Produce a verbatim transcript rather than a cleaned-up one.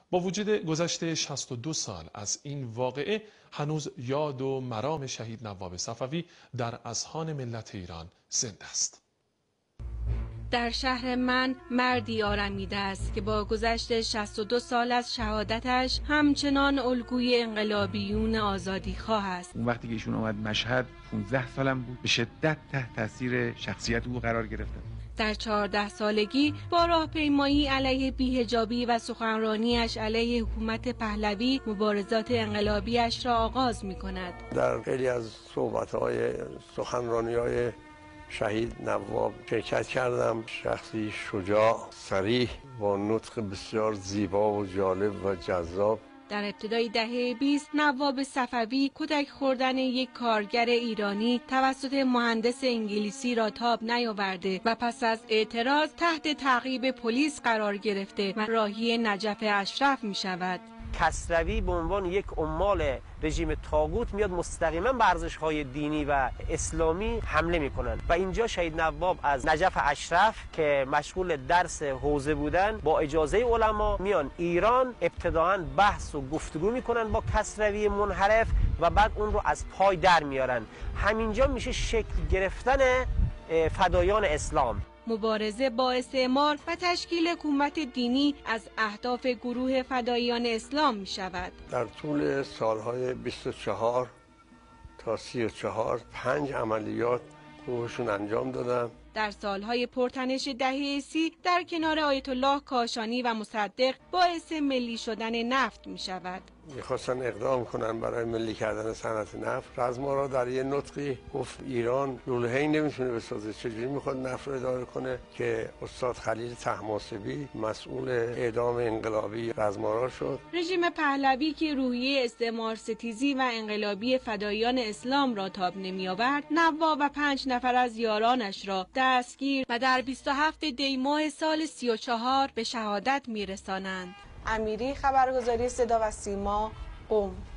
با وجود گذشت شصت و دو سال از این واقعه هنوز یاد و مرام شهید نواب صفوی در اذهان ملت ایران زنده است. در شهر من مردی آرمیده است که با گذشت شصت و دو سال از شهادتش همچنان الگوی انقلابیون آزادیخواه است. اون وقتی که ایشون اومد مشهد پانزده سالم بود، به شدت تحت تاثیر شخصیت او قرار گرفتم. در چهارده سالگی با راهپیمایی علیه بی‌حجابی و سخنرانیش علیه حکومت پهلوی مبارزات انقلابیش را آغاز می‌کند. در خیلی از صحبت‌های سخنرانی‌های شهید نواب شرکت کردم. شخصی شجاع، صریح، با نطق بسیار زیبا و جالب و جذاب. در ابتدای دهه بیست نواب صفوی کتک خوردن یک کارگر ایرانی توسط مهندس انگلیسی را تاب نیاورده و پس از اعتراض تحت تعقیب پلیس قرار گرفته و راهی نجف اشرف می شود. کسروی به عنوان یک عمال رژیم طاغوت میاد مستقیما به ارزش‌های دینی و اسلامی حمله میکنن و اینجا شهید نواب از نجف اشرف که مشغول درس حوزه بودن با اجازه علما میان ایران، ابتداعاً بحث و گفتگو میکنن با کسروی منحرف و بعد اون رو از پای در میارن. همینجا میشه شکل گرفتن فدایان اسلام. مبارزه با استعمار و تشکیل حکومت دینی از اهداف گروه فداییان اسلام می شود. در طول سالهای بیست و چهار تا سی و چهار پنج عملیات گروهشون انجام دادن. در سالهای پرتنش دهه سی در کنار آیت الله کاشانی و مصدق باعث ملی شدن نفت می شود. میخواستن اقدام کنن برای ملی کردن صنعت نفت. رزمارا در یه نطقی گفت ایران لوله‌ای نمیتونه بسازه، چجوری میخواد نفت رو اداره کنه که استاد خلیل طهماسبی مسئول اعدام انقلابی رزمارا شد. رژیم پهلوی که روحیه استعمار ستیزی و انقلابی فداییان اسلام را تاب نمی‌آورد، نواب و پنج نفر از یارانش را دستگیر و در بیست و هفتم دی ماه سال سی و چهار به شهادت میرسانند. امیری، خبرگزاری صدا و سیما، قم.